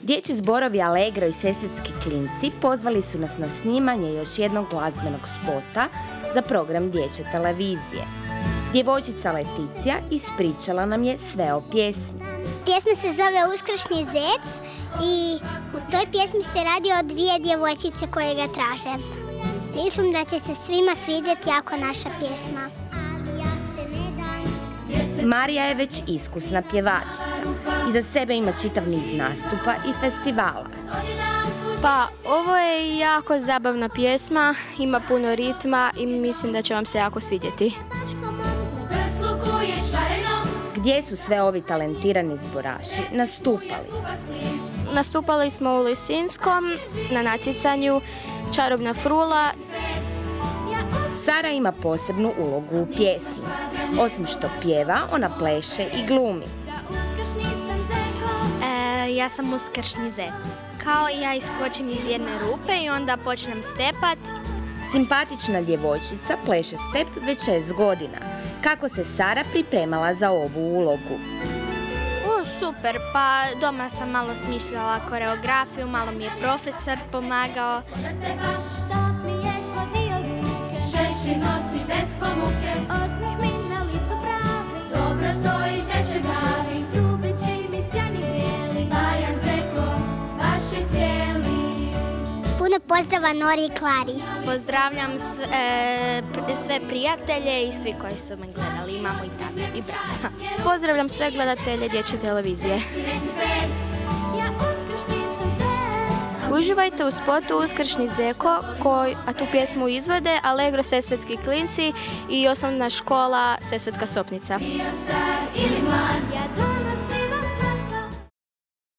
Dječji zborovi Allegro i Sesvetski klinci pozvali su nas na snimanje još jednog glazbenog spota za program dječje televizije. Djevojčica Leticija ispričala nam je sve o pjesmi. Pjesma se zove Uskršnji zec i u toj pjesmi se radi o dvije djevojčice koje ga traže. Mislim da će se svima svidjeti jako naša pjesma. Marija je već iskusna pjevačica. Iza sebe ima čitav niz nastupa i festivala. Pa, ovo je jako zabavna pjesma, ima puno ritma i mislim da će vam se jako svidjeti. Gdje su sve ovi talentirani zboraši nastupali? Nastupali smo u Lisinskom na natjecanju Čarobna frula. Sara ima posebnu ulogu u pjesmi. Osim što pjeva, ona pleše i glumi. Ja sam uskršnji zec. Kao ja iskočim iz jedne rupe i onda počnem stepat. Simpatična djevojčica pleše step već 6 godina. Kako se Sara pripremala za ovu ulogu? Super, pa doma sam malo smišljala koreografiju, malo mi je profesor pomagao. Šešir nosi bez pomuke, osmih mi na licu pravi, dobro stoji zeče glavi, zubići mi sjajni bijeli, Bajan zeko, baš je cijeli. Puno pozdrava Nori i Klari. Pozdravljam sve prijatelje i svi koji su me gledali, i mamu i tatu i brata. Pozdravljam sve gledatelje dječje televizije. Uživajte u spotu Uskršnji zeko, a tu pjesmu izvode Allegro Sesvetski klinci i osnovna škola Sesvetska Sopnica. Bio star ili mlad,